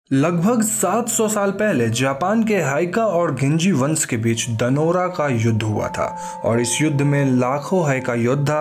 लगभग 700 साल पहले जापान के हाइका और गिंजी वंश के बीच दनोरा का युद्ध हुआ था और इस युद्ध में लाखों हाइका योद्धा,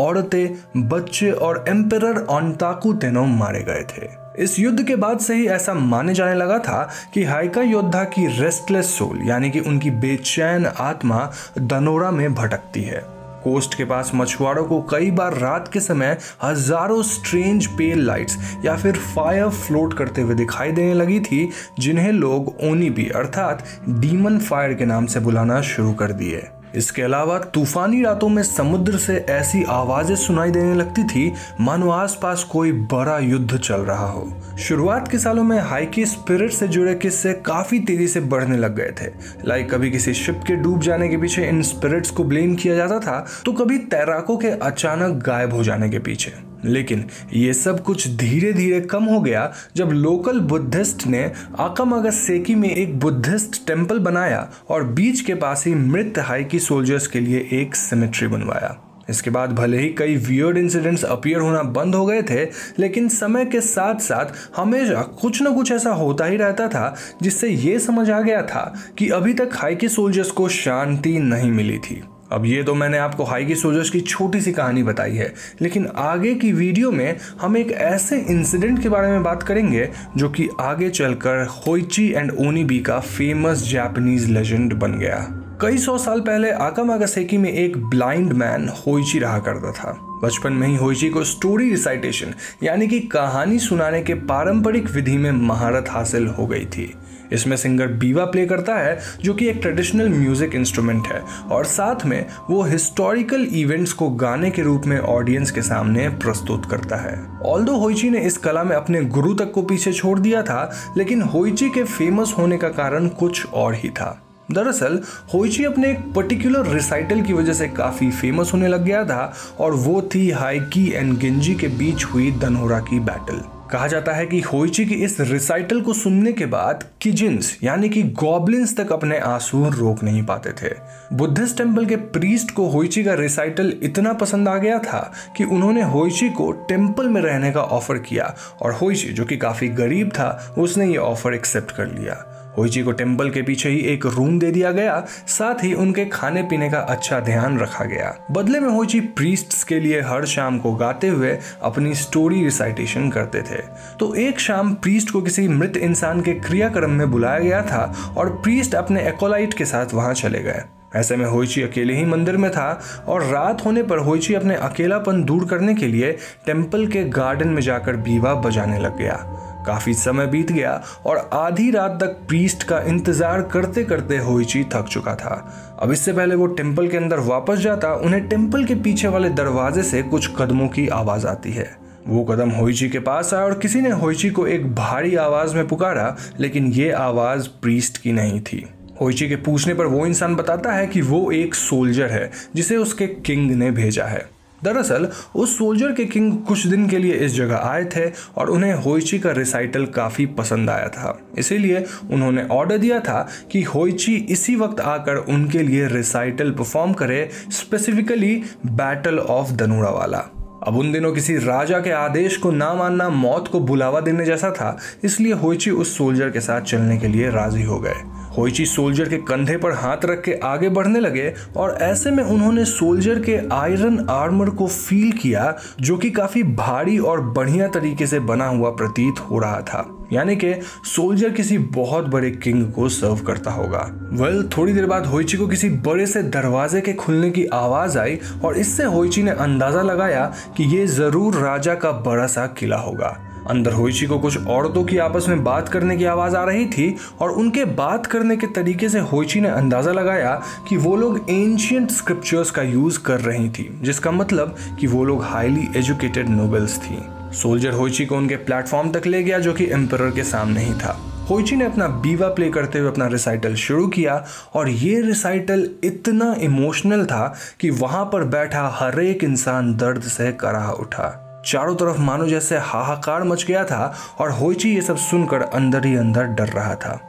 औरतें, बच्चे और एम्परर ओनताकू तेनो मारे गए थे। इस युद्ध के बाद से ही ऐसा माने जाने लगा था कि हाइका योद्धा की रेस्टलेस सोल यानी कि उनकी बेचैन आत्मा दनोरा में भटकती है। कोस्ट के पास मछुआरों को कई बार रात के समय हजारों स्ट्रेंज पेल लाइट्स या फिर फायर फ्लोट करते हुए दिखाई देने लगी थी, जिन्हें लोग ओनीबी अर्थात डीमन फायर के नाम से बुलाना शुरू कर दिए। इसके अलावा तूफानी रातों में समुद्र से ऐसी आवाजें सुनाई देने लगती थी मानो आसपास कोई बड़ा युद्ध चल रहा हो। शुरुआत के सालों में हाइकी स्पिरिट से जुड़े किस्से काफी तेजी से बढ़ने लग गए थे। कभी किसी शिप के डूब जाने के पीछे इन स्पिरिट्स को ब्लेम किया जाता था, तो कभी तैराकों के अचानक गायब हो जाने के पीछे। लेकिन ये सब कुछ धीरे धीरे कम हो गया जब लोकल बुद्धिस्ट ने आकामागासेकी में एक बुद्धिस्ट टेम्पल बनाया और बीच के पास ही मृत हाइकी सोल्जर्स के लिए एक सिमेट्री बनवाया। इसके बाद भले ही कई वियर्ड इंसिडेंट्स अपीयर होना बंद हो गए थे, लेकिन समय के साथ साथ हमेशा कुछ न कुछ ऐसा होता ही रहता था जिससे ये समझ आ गया था कि अभी तक हाइकी सोल्जर्स को शांति नहीं मिली थी। अब ये तो मैंने आपको हाइकी सोल्जर्स की छोटी सी कहानी बताई है, लेकिन आगे की वीडियो में हम एक ऐसे इंसिडेंट के बारे में बात करेंगे जो कि आगे चलकर होइची एंड ओनीबी का फेमस जापानीज लेजेंड बन गया। कई 100 साल पहले आकामागासेकी में एक ब्लाइंड मैन होइची रहा करता था। बचपन में ही होइची को स्टोरी रिसाइटेशन यानी कि कहानी सुनाने के पारंपरिक विधि में महारत हासिल हो गई थी। इसमें सिंगर बीवा प्ले करता है जो कि एक ट्रेडिशनल म्यूजिक इंस्ट्रूमेंट है, और साथ में वो हिस्टोरिकल इवेंट्स को गाने के रूप में ऑडियंस के सामने प्रस्तुत करता है। ऑल्दो होइची ने इस कला में अपने गुरु तक को पीछे छोड़ दिया था, लेकिन होइची के फेमस होने का कारण कुछ और ही था। दरअसल होइची अपने एक पर्टिकुलर रिसाइटल की वजह से काफी फेमस होने लग गया था, और वो थी हाइकी एंड गिंजी के बीच हुई दनोरा की बैटल। कहा जाता है कि होइची की इस रिसाइटल को सुनने के बाद किजिन्स यानी कि गॉब्लिन्स तक अपने आंसू रोक नहीं पाते थे। बुद्धिस्ट टेम्पल के प्रीस्ट को होइची का रिसाइटल इतना पसंद आ गया था कि उन्होंने होइची को टेम्पल में रहने का ऑफर किया, और होइची जो कि काफी गरीब था उसने ये ऑफर एक्सेप्ट कर लिया। होइची को टेम्पल के पीछे ही एक रूम दे दिया गया, साथ ही उनके खाने पीने का अच्छा ध्यान रखा गया। बदले में होइची प्रीस्ट्स के लिए हर शाम को गाते हुए अपनी स्टोरी रिसाइटेशन करते थे। तो एक शाम प्रीस्ट को किसी मृत इंसान के क्रियाक्रम में बुलाया गया था और प्रीस्ट अपने एकोलाइट के साथ वहां चले गए। ऐसे में होइची अकेले ही मंदिर में था, और रात होने पर होइची अपने अकेलापन दूर करने के लिए टेम्पल के गार्डन में जाकर बीवा बजाने लग गया। काफी समय बीत गया और आधी रात तक प्रीस्ट का इंतजार करते करते होइची थक चुका था। अब इससे पहले वो टेम्पल के अंदर वापस जाता, उन्हें टेम्पल के पीछे वाले दरवाजे से कुछ कदमों की आवाज आती है। वो कदम होइची के पास आया और किसी ने होइची को एक भारी आवाज में पुकारा, लेकिन ये आवाज प्रीस्ट की नहीं थी। होइची के पूछने पर वो इंसान बताता है कि वो एक सोल्जर है जिसे उसके किंग ने भेजा है। दरअसल उस सोल्जर के किंग कुछ दिन के लिए इस जगह आए थे और उन्हें होइची का रिसाइटल काफी पसंद आया था, इसीलिए उन्होंने ऑर्डर दिया था कि होइची इसी वक्त आकर उनके लिए रिसाइटल परफॉर्म करे, स्पेसिफिकली बैटल ऑफ दनोरा वाला। अब उन दिनों किसी राजा के आदेश को ना मानना मौत को बुलावा देने जैसा था, इसलिए होइची उस सोल्जर के साथ चलने के लिए राजी हो गए। होइची सोल्जर के कंधे पर हाथ रख के आगे बढ़ने लगे, और ऐसे में उन्होंने सोल्जर के आयरन आर्मर को फील किया जो कि काफी भारी और बढ़िया तरीके से बना हुआ प्रतीत हो रहा था, यानी कि सोल्जर किसी बहुत बड़े किंग को सर्व करता होगा। थोड़ी देर बाद होइची को किसी बड़े से दरवाजे के खुलने की आवाज आई, और इससे होइची ने अंदाजा लगाया कि ये जरूर राजा का बड़ा सा किला होगा। अंदर होइची को कुछ औरतों की आपस में बात करने की आवाज आ रही थी, और उनके बात करने के तरीके से होइची ने अंदाजा लगाया कि वो लोग एंशिएंट स्क्रिप्चर्स का यूज कर रही थी, जिसका मतलब कि वो लोग हाईली एजुकेटेड नोबल्स थी। सोल्जर होइची को उनके प्लेटफॉर्म तक ले गया जो कि एम्परर के सामने ही था। होइची ने अपना बीवा प्ले करते हुए अपना रिसाइटल शुरू किया, और ये रिसाइटल इतना इमोशनल था कि वहां पर बैठा हर एक इंसान दर्द से कराह उठा। चारों तरफ मानो जैसे हाहाकार मच गया था, और होइची ये सब सुनकर अंदर ही अंदर डर रहा था।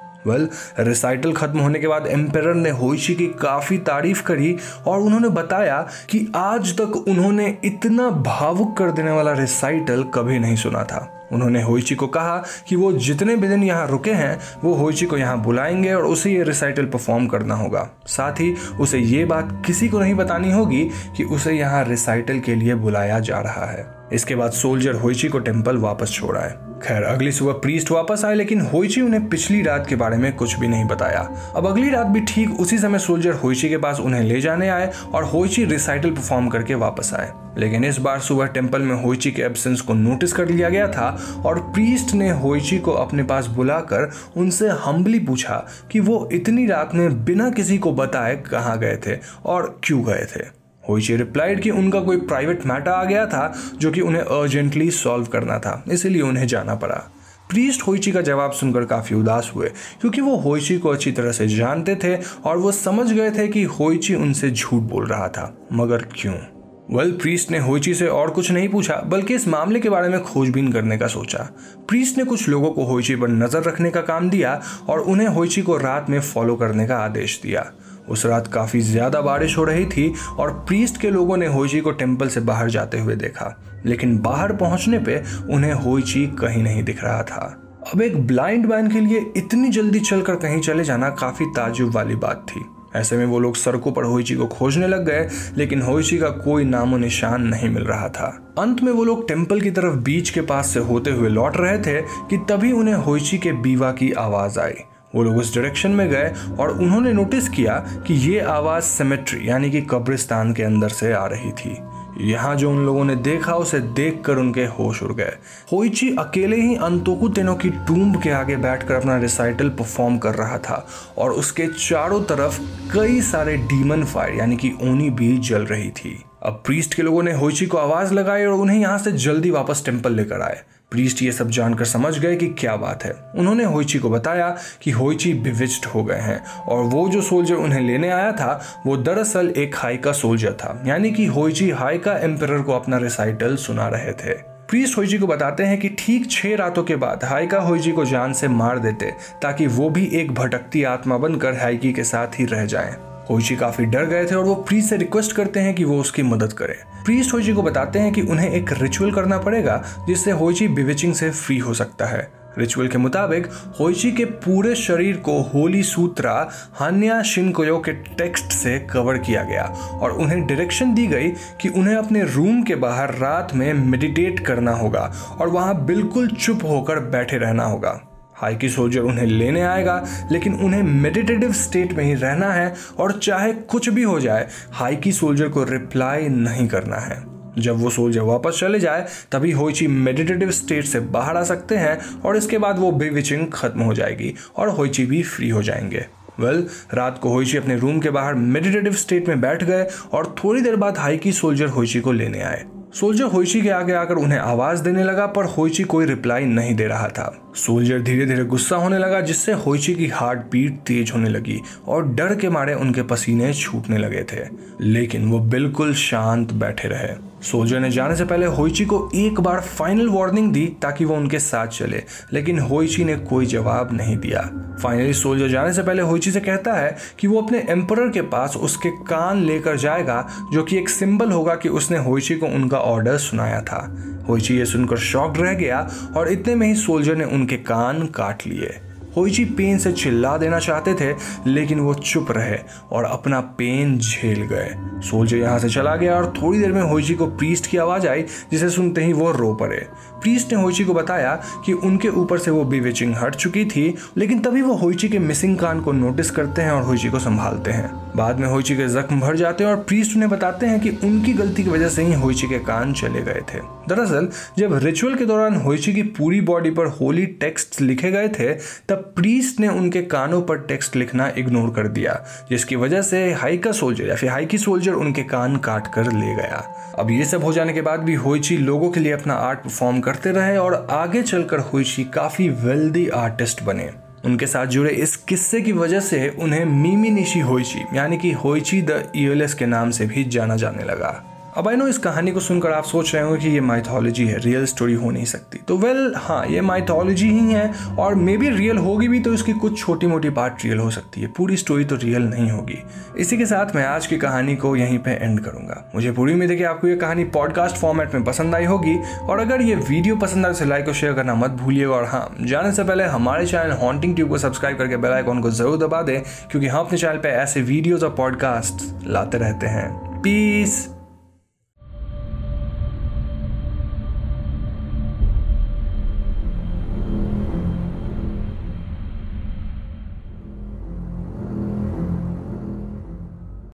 रिसाइटल खत्म होने के बाद एम्परर ने होइची की काफी तारीफ करी, और उन्होंने बताया कि आज तक उन्होंने इतना भावुक कर देने वाला रिसाइटल कभी नहीं सुना था। उन्होंने होइची को कहा कि वो जितने भी दिन यहाँ रुके हैं वो होइची को यहाँ बुलाएंगे और उसे ये रिसाइटल परफॉर्म करना होगा। साथ ही उसे ये बात किसी को नहीं बतानी होगी कि उसे यहाँ रिसाइटल के लिए बुलाया जा रहा है। इसके बाद सोल्जर होइची को टेम्पल वापस छोड़ आए। खैर अगली सुबह प्रीस्ट वापस आए, लेकिन होइची उन्हें पिछली रात के बारे में कुछ भी नहीं बताया। अब अगली रात भी ठीक उसी समय सोल्जर होइची के पास उन्हें ले जाने आए और होइची रिसाइटल परफॉर्म करके वापस आए। लेकिन इस बार सुबह टेम्पल में होइची के एब्सेंस को नोटिस कर लिया गया था और प्रीस्ट ने होइची को अपने पास बुलाकर उनसे हम्बली पूछा कि वो इतनी रात में बिना किसी को बताए कहाँ गए थे और क्यों गए थे। होइची रिप्लाइड कि उनका कोई प्राइवेट मैटर आ गया था जो कि उन्हें अर्जेंटली सॉल्व करना था, इसीलिए उन्हें जाना पड़ा। प्रीस्ट होइची का जवाब सुनकर काफी उदास हुए क्योंकि वो होइची को अच्छी तरह से जानते थे और वो समझ गए थे कि होइची उनसे झूठ बोल रहा था, मगर क्यों? प्रीस्ट ने होइची से और कुछ नहीं पूछा बल्कि इस मामले के बारे में खोजबीन करने का सोचा। प्रीस्ट ने कुछ लोगों को होइची पर नजर रखने का काम दिया और उन्हें होइची को रात में फॉलो करने का आदेश दिया। उस रात काफी ज्यादा बारिश हो रही थी और प्रीस्ट के लोगों ने होइची को टेम्पल से बाहर जाते हुए देखा, लेकिन बाहर पहुंचने पे उन्हें होइची कहीं नहीं दिख रहा था। अब एक ब्लाइंड मैन के लिए इतनी जल्दी चलकर कहीं चले जाना काफी ताज्जुब वाली बात थी। ऐसे में वो लोग सड़कों पर होइची को खोजने लग गए, लेकिन होइची का कोई नामो निशान नहीं मिल रहा था। अंत में वो लोग टेम्पल की तरफ बीच के पास से होते हुए लौट रहे थे कि तभी उन्हें होइची के बीवा की आवाज आई। वो लोग उस डायरेक्शन में गए और उन्होंने नोटिस किया कि ये आवाज सेमेट्री यानी कि कब्रिस्तान के अंदर से आ रही थी। यहाँ जो उन लोगों ने देखा उसे देखकर उनके होश उड़ गए। होइची अकेले ही अंतोकू तेनो की टूम्ब के आगे बैठकर अपना रिसाइटल परफॉर्म कर रहा था और उसके चारों तरफ कई सारे डीमन फायर यानी कि ओनी भी जल रही थी। अब प्रीस्ट के लोगों ने होइची को आवाज लगाई और उन्हें यहाँ से जल्दी वापस टेम्पल लेकर आए। प्रीस्ट ये सब जानकर समझ गए कि क्या बात है। उन्होंने होइची को बताया कि होइची बिविच्ड हो गए हैं और वो जो सोल्जर उन्हें लेने आया था वो दरअसल एक हाइका सोल्जर था, यानी कि होइची हाइका एम्परर को अपना रिसाइटल सुना रहे थे। प्रीस्ट होइची को बताते हैं कि ठीक 6 रातों के बाद हाइका होइची को जान से मार देते ताकि वो भी एक भटकती आत्मा बनकर हाइकी के साथ ही रह जाएं। होइची काफी डर गए थे और वो प्रीस्ट से रिक्वेस्ट करते हैं कि वो उसकी मदद करे। प्रीस्ट होइची को बताते हैं कि उन्हें एक रिचुअल करना पड़ेगा जिससे होइची बिविचिंग से फ्री हो सकता है। रिचुअल के मुताबिक होइची के पूरे शरीर को होली सूत्रा हान्या शिनकोयो के टेक्स्ट से कवर किया गया और उन्हें डायरेक्शन दी गई कि उन्हें अपने रूम के बाहर रात में मेडिटेट करना होगा और वहां बिल्कुल चुप होकर बैठे रहना होगा। हाइकी सोल्जर उन्हें लेने आएगा, लेकिन उन्हें मेडिटेटिव स्टेट में ही रहना है और चाहे कुछ भी हो जाए हाइकी सोल्जर को रिप्लाई नहीं करना है। जब वो सोल्जर वापस चले जाए तभी होइची मेडिटेटिव स्टेट से बाहर आ सकते हैं और इसके बाद वो बिविचिंग खत्म हो जाएगी और होइची भी फ्री हो जाएंगे। रात को होइची अपने रूम के बाहर मेडिटेटिव स्टेट में बैठ गए और थोड़ी देर बाद हाइकी सोल्जर होइची को लेने आए। सोल्जर होइची के आगे आकर उन्हें आवाज देने लगा पर होइची कोई रिप्लाई नहीं दे रहा था। सोल्जर धीरे धीरे गुस्सा होने लगा जिससे होइची की हार्ट बीट तेज होने लगी और डर के मारे उनके पसीने छूटने लगे थे, लेकिन वो बिल्कुल शांत बैठे रहे। सोल्जर ने जाने से पहले होइची को एक बार फाइनल वार्निंग दी ताकि वो उनके साथ चले, लेकिन होइची ने कोई जवाब नहीं दिया। फाइनली सोल्जर जाने से पहले होइची से कहता है कि वो अपने एम्परर के पास उसके कान लेकर जाएगा, जो कि एक सिंबल होगा कि उसने होइची को उनका ऑर्डर सुनाया था। होइची ये सुनकर शॉक्ड रह गया और इतने में ही सोल्जर ने उनके कान काट लिए। होइची पेन से चिल्ला देना चाहते थे, लेकिन वो चुप रहे और अपना पेन झेल गए। सोल्जर यहाँ से चला गया और थोड़ी देर में होइची को प्रीस्ट की आवाज आई, जिसे सुनते ही वो रो पड़े। प्रीस्ट ने होइची को बताया कि उनके ऊपर से वो बिविचिंग हट चुकी थी, लेकिन तभी वो होइची के मिसिंग कान को नोटिस करते हैं और होइची को संभालते हैं। बाद में होइची के जख्म भर जाते हैं और प्रीस्ट उन्हें बताते हैं कि उनकी गलती की वजह से ही होइची के कान चले गए थे। दरअसल जब रिचुअल के दौरान होइची की पूरी बॉडी पर होली टेक्स्ट लिखे गए थे, तब प्रीस्ट ने उनके कानों पर टेक्स्ट लिखना इग्नोर कर दिया, जिसकी वजह से हाइका सोल्जर या फिर हाइकी सोल्जर उनके कान काट कर ले गया। अब ये सब हो जाने के बाद भी होइची लोगों के लिए अपना आर्ट परफॉर्म करते रहे और आगे चलकर होइची काफी वेल्दी आर्टिस्ट बने। उनके साथ जुड़े इस किस्से की वजह से उन्हें मिमी निशी होइची यानी कि होइची द ईयरलेस के नाम से भी जाना जाने लगा। अब आई नो इस कहानी को सुनकर आप सोच रहे हो कि ये माइथोलॉजी है, रियल स्टोरी हो नहीं सकती। तो वेल हाँ, ये माइथोलॉजी ही है और मे बी रियल होगी भी तो इसकी कुछ छोटी मोटी पार्ट रियल हो सकती है, पूरी स्टोरी तो रियल नहीं होगी। इसी के साथ मैं आज की कहानी को यहीं पे एंड करूंगा। मुझे पूरी उम्मीद है कि आपको ये कहानी पॉडकास्ट फॉर्मेट में पसंद आई होगी और अगर ये वीडियो पसंद आए तो लाइक और शेयर करना मत भूलिएगा। और हाँ, जाने से पहले हमारे चैनल हॉन्टिंग ट्यूब को सब्सक्राइब करके बेल आइकॉन को जरूर दबा दें, क्योंकि हम अपने चैनल पे ऐसे वीडियोस और पॉडकास्ट लाते रहते हैं। पीस।